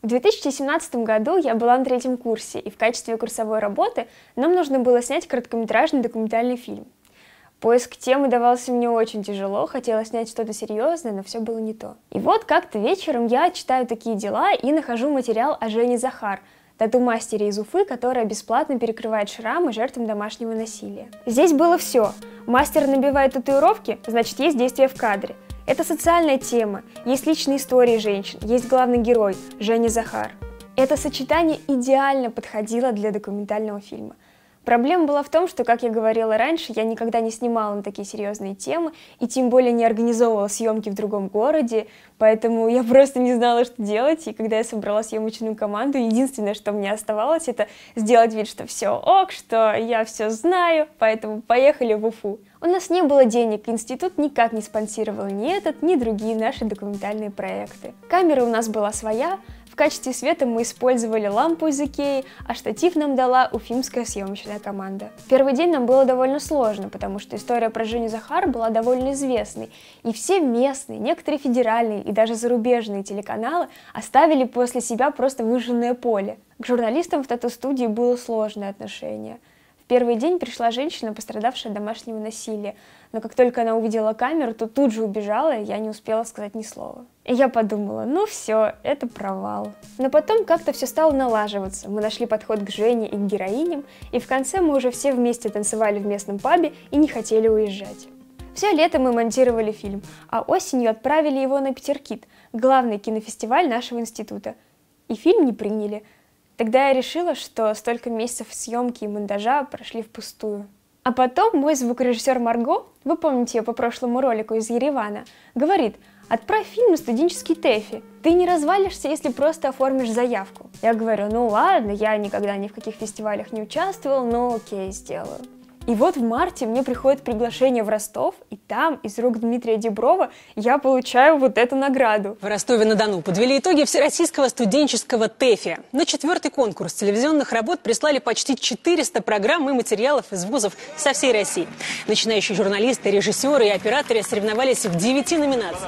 В 2017 году я была на 3-м курсе, и в качестве курсовой работы нам нужно было снять короткометражный документальный фильм. Поиск темы давался мне очень тяжело, хотела снять что-то серьезное, но все было не то. И вот как-то вечером я читаю такие дела и нахожу материал о Жене Захар, тату-мастере из Уфы, которая бесплатно перекрывает шрамы жертвам домашнего насилия. Здесь было все. Мастер набивает татуировки, значит, есть действие в кадре. Это социальная тема, есть личные истории женщин, есть главный герой – Женя Захар. Это сочетание идеально подходило для документального фильма. Проблема была в том, что, как я говорила раньше, я никогда не снимала на такие серьезные темы и тем более не организовывала съемки в другом городе, поэтому я просто не знала, что делать, и когда я собрала съемочную команду, единственное, что мне оставалось, это сделать вид, что все ок, что я все знаю, поэтому поехали в Уфу. У нас не было денег, институт никак не спонсировал ни этот, ни другие наши документальные проекты. Камера у нас была своя, в качестве света мы использовали лампу из Икеи, а штатив нам дала уфимская съемочная команда. В первый день нам было довольно сложно, потому что история про Женю Захар была довольно известной, и все местные, некоторые федеральные и даже зарубежные телеканалы оставили после себя просто выжженное поле. К журналистам в тату-студии было сложное отношение. В первый день пришла женщина, пострадавшая от домашнего насилия, но как только она увидела камеру, то тут же убежала, и я не успела сказать ни слова. И я подумала, ну все, это провал. Но потом как-то все стало налаживаться, мы нашли подход к Жене и к героиням, и в конце мы уже все вместе танцевали в местном пабе и не хотели уезжать. Все лето мы монтировали фильм, а осенью отправили его на Питеркит, главный кинофестиваль нашего института. И фильм не приняли. Тогда я решила, что столько месяцев съемки и монтажа прошли впустую. А потом мой звукорежиссер Марго, вы помните ее по прошлому ролику из Еревана, говорит: отправь фильм на студенческий ТЭФИ, ты не развалишься, если просто оформишь заявку. Я говорю, ну ладно, я никогда ни в каких фестивалях не участвовал, но окей, сделаю. И вот в марте мне приходит приглашение в Ростов, и там из рук Дмитрия Диброва я получаю вот эту награду. В Ростове-на-Дону подвели итоги Всероссийского студенческого ТЭФИ. На 4-й конкурс телевизионных работ прислали почти 400 программ и материалов из вузов со всей России. Начинающие журналисты, режиссеры и операторы соревновались в 9 номинациях.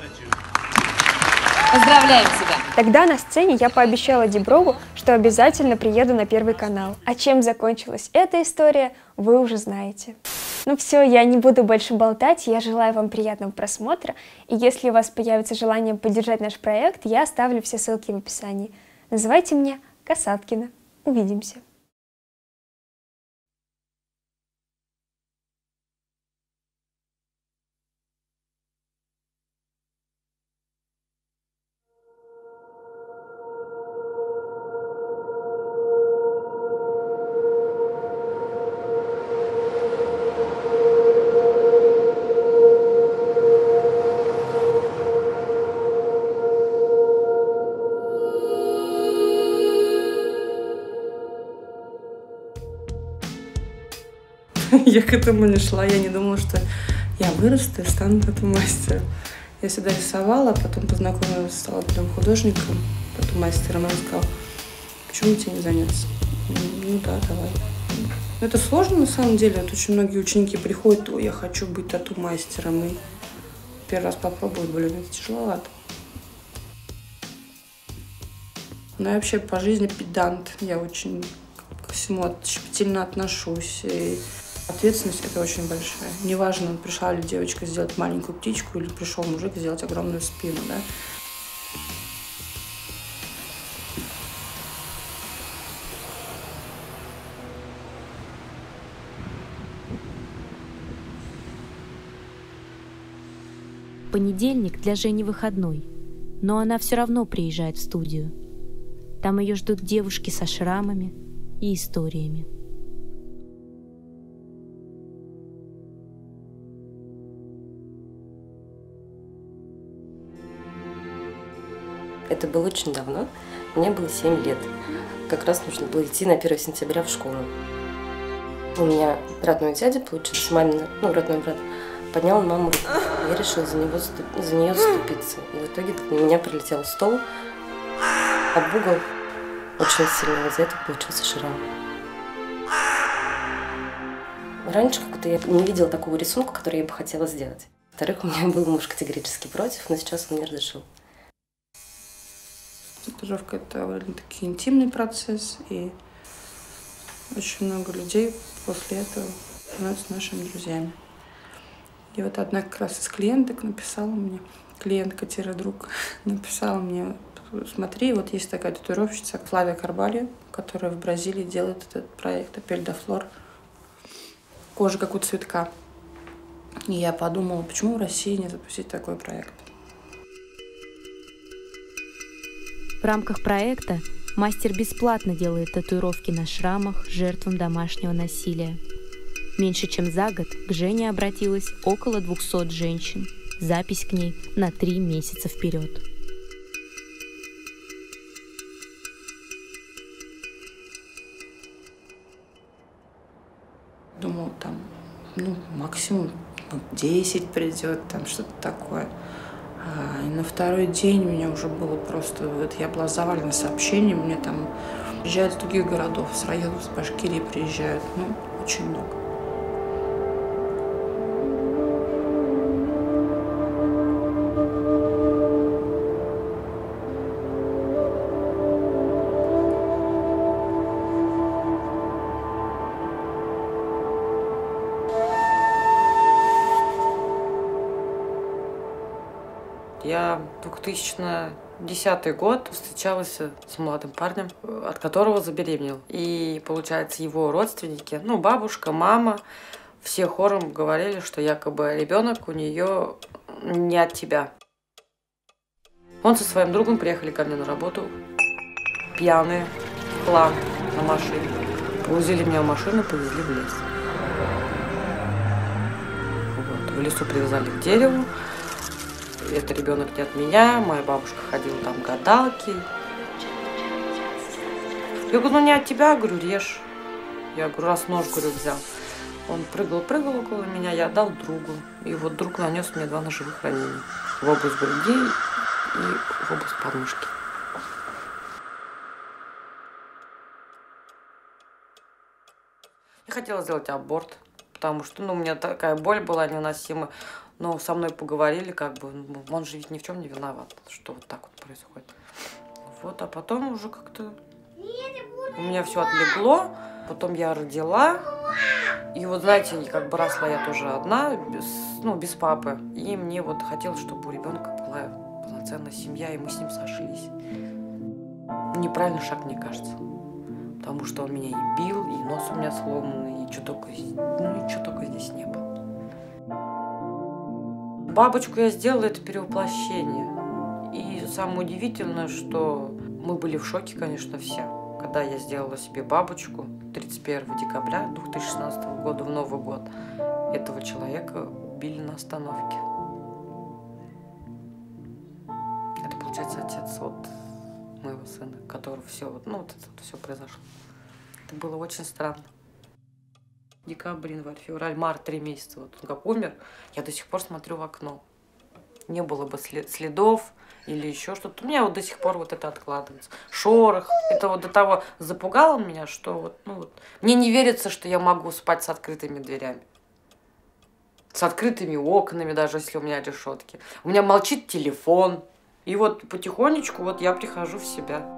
Поздравляем тебя! Тогда на сцене я пообещала Диброву, что обязательно приеду на Первый канал. А чем закончилась эта история, вы уже знаете. Ну все, я не буду больше болтать, я желаю вам приятного просмотра. И если у вас появится желание поддержать наш проект, я оставлю все ссылки в описании. Называйте меня Касаткина. Увидимся. Я к этому не шла, я не думала, что я вырасту и стану тату-мастером. Я всегда рисовала, потом познакомилась, стала потом художником, тату-мастером. Она сказала, почему тебе не заняться? Ну да, давай. Это сложно на самом деле. Вот очень многие ученики приходят, ой, я хочу быть тату-мастером. И первый раз попробовать, блин, это тяжеловато. Ну, я вообще по жизни педант. Я очень ко всему щепетильно отношусь. И ответственность это очень большая. Неважно, пришла ли девочка сделать маленькую птичку или пришел мужик сделать огромную спину, да. Понедельник для Жени выходной, но она все равно приезжает в студию. Там ее ждут девушки со шрамами и историями. Это было очень давно. Мне было 7 лет. Как раз нужно было идти на 1 сентября в школу. У меня родной дядя, получается, мамин, родной брат, поднял маму руку. Я решила за нее заступиться. И в итоге на меня прилетел стол об угол очень сильно. Из-за этого получился шрам. Раньше как-то я не видела такого рисунка, который я бы хотела сделать. Во-вторых, у меня был муж категорически против, но сейчас он мне разрешил. Татуировка — это довольно-таки интимный процесс, и очень много людей после этого становятся нашими друзьями. И вот одна как раз из клиенток написала мне, клиентка-друг, написала мне: смотри, вот есть такая татуировщица Флавия Карбальо, которая в Бразилии делает этот проект «Апель да Флор». Кожа как у цветка. И я подумала, почему в России не запустить такой проект. В рамках проекта мастер бесплатно делает татуировки на шрамах жертвам домашнего насилия. Меньше чем за год к Жене обратилось около 200 женщин. Запись к ней на 3 месяца вперед. Думала, там, максимум 10 придет, там что-то такое. И на второй день у меня уже было просто... Вот я была завалена сообщениями, мне там приезжают из других городов, с районов, с Башкирии приезжают. Очень много. Я 2010 год встречалась с молодым парнем, от которого забеременела. И, получается, его родственники, бабушка, мама, все хором говорили, что якобы ребенок у нее не от тебя. Он со своим другом приехали ко мне на работу, пьяные, в хлам, на машине. Погрузили меня в машину, повезли в лес. В лесу привязали к дереву. Это ребенок не от меня, моя бабушка ходила там гадалки. Я говорю, не от тебя, говорю, режь. Я говорю, раз нож, говорю, взял. Он прыгал около меня, я отдал другу. И вот друг нанес мне 2 ножевых ранения. В область груди и в область подмышки. Я хотела сделать аборт, потому что у меня такая боль была невыносимая. Но со мной поговорили, он же ведь ни в чем не виноват, что вот так вот происходит. А потом уже как-то у меня все отлегло, потом я родила. И знаете, росла я тоже одна, без папы. И мне хотелось, чтобы у ребенка была полноценная семья, и мы с ним сошлись. Неправильный шаг, мне кажется. Потому что он меня и бил, и нос у меня сломанный, и что только здесь не было. Бабочку я сделала, это перевоплощение. И самое удивительное, что мы были в шоке, конечно, все. Когда я сделала себе бабочку 31 декабря 2016 года, в Новый год, этого человека убили на остановке. Это, получается, отец моего сына, которого все, это все произошло. Это было очень странно. Декабрь, январь, февраль, март, 3 месяца. Он как умер, я до сих пор смотрю в окно. Не было бы следов или еще что-то. У меня до сих пор это откладывается. Шорох. Это до того запугало меня, что мне не верится, что я могу спать с открытыми дверями. С открытыми окнами, даже если у меня решетки. У меня молчит телефон. И потихонечку я прихожу в себя.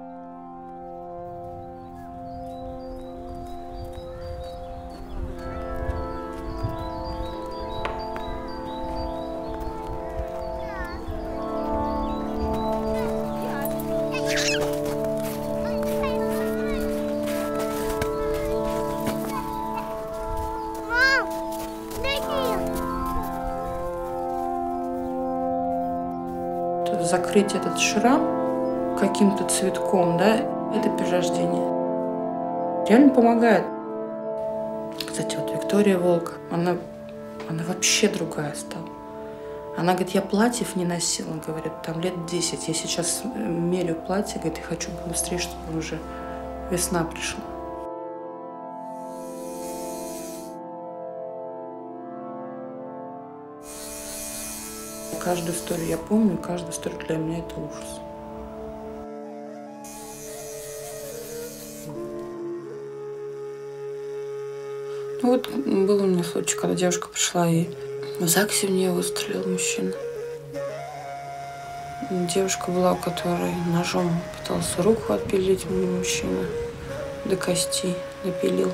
Закрыть этот шрам каким-то цветком, это перерождение. Реально помогает. Кстати, Виктория Волк, она вообще другая стала. Она говорит, я платьев не носила, говорит, лет 10. Я сейчас мерю платье, говорит, я хочу быстрее, чтобы уже весна пришла. Каждую историю я помню, каждая история для меня это ужас. Был у меня случай, когда девушка пришла и в ЗАГСе в нее выстрелил мужчина. Девушка была, у которой ножом пытался руку отпилить мужчина. До кости допилил.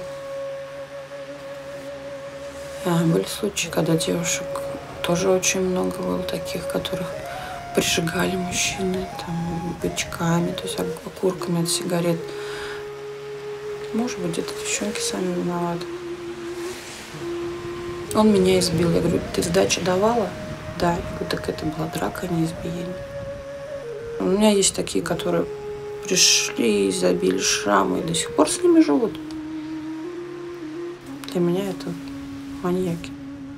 Были случаи, когда девушек тоже очень много было таких, которых прижигали мужчины там, бычками, то есть окурками от сигарет. Может быть, где-то девчонки сами виноваты. Он меня избил. Я говорю, ты сдачу давала? Да. Я говорю, так это была драка, а не избиение. У меня есть такие, которые пришли и забили шрамы, и до сих пор с ними живут. Для меня это маньяки.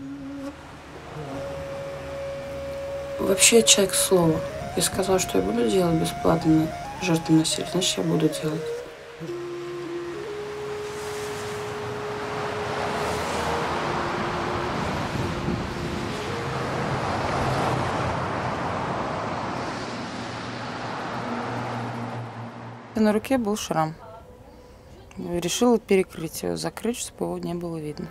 Вообще я человек слова. Я сказала, что я буду делать бесплатно жертвы насилия, значит, я буду делать. На руке был шрам. Решила перекрыть его, закрыть, чтобы его не было видно.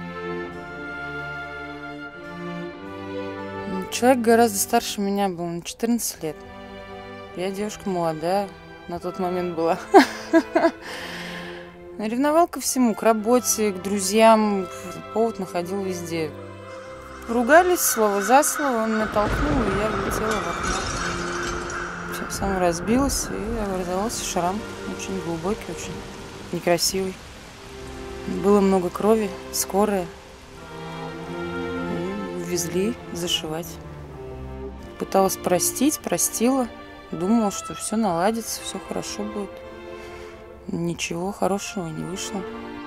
Человек гораздо старше меня был, на 14 лет. Я девушка молодая, на тот момент была. Ревновал ко всему, к работе, к друзьям. Повод находил везде. Ругались слово за слово, он меня толкнул, и я влетела в окно. Сам разбилась, и образовался шрам. Очень глубокий, очень некрасивый. Было много крови, скорая. И увезли зашивать. Пыталась простить, простила. Думала, что все наладится, все хорошо будет. Ничего хорошего не вышло.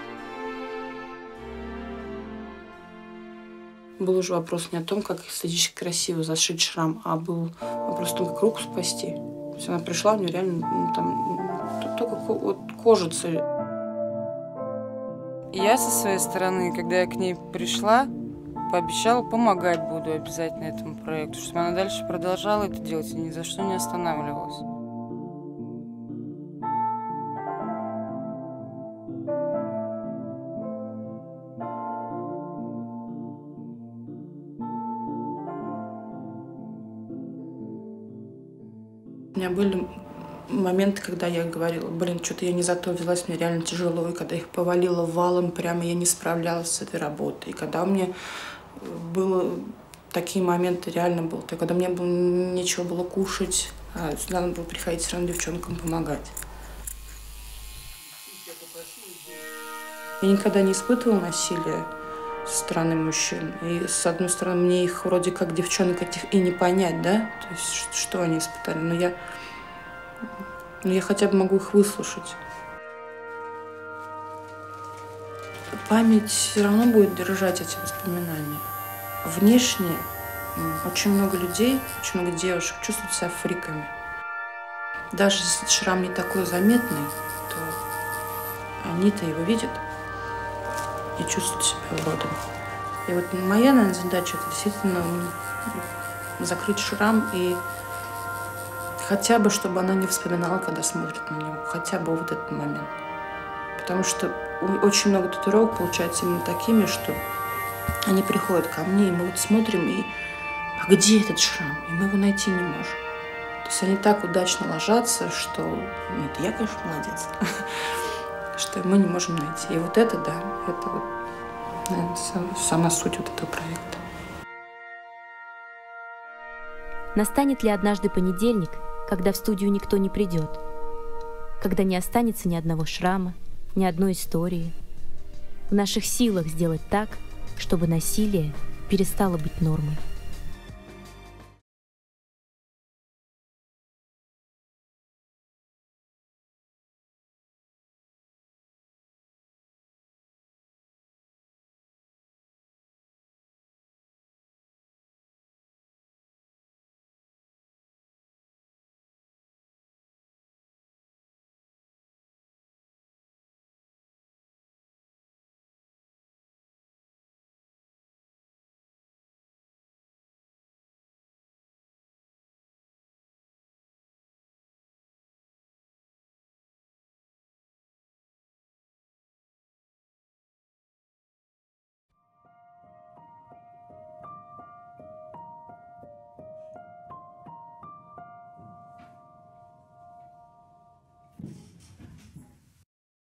Был уже вопрос не о том, как эстетически красиво зашить шрам, а был вопрос о том, как руку спасти. То есть она пришла, у нее реально там только вот кожица. Я со своей стороны, когда я к ней пришла, пообещала, помогать буду обязательно этому проекту, чтобы она дальше продолжала это делать и ни за что не останавливалась. У меня были моменты, когда я говорила, что-то я не за то взялась, мне реально тяжело. И когда их повалило валом, прямо я не справлялась с этой работой. И когда у меня было такие моменты, реально было, когда мне было, нечего было кушать, а сюда надо было приходить все равно девчонкам помогать. Я никогда не испытывала насилия со стороны мужчин. И, с одной стороны, мне их вроде как девчонок этих и не понять, да? То есть, что они испытали. Но я хотя бы могу их выслушать. Память все равно будет держать эти воспоминания. Внешне очень много людей, очень много девушек чувствуют себя фриками. Даже если шрам не такой заметный, то они-то его видят и чувствуют себя уродом. И вот моя, наверное, задача — это действительно закрыть шрам и хотя бы, чтобы она не вспоминала, когда смотрит на него. Хотя бы вот этот момент. Потому что очень много татуировок получается именно такими, что они приходят ко мне, и мы вот смотрим, и а где этот шрам? И мы его найти не можем. То есть они так удачно ложатся, что это я, конечно, молодец, что мы не можем найти. И вот это, да, это вот, наверное, сама суть вот этого проекта. Настанет ли однажды понедельник, когда в студию никто не придет, когда не останется ни одного шрама, ни одной истории? В наших силах сделать так, чтобы насилие перестало быть нормой.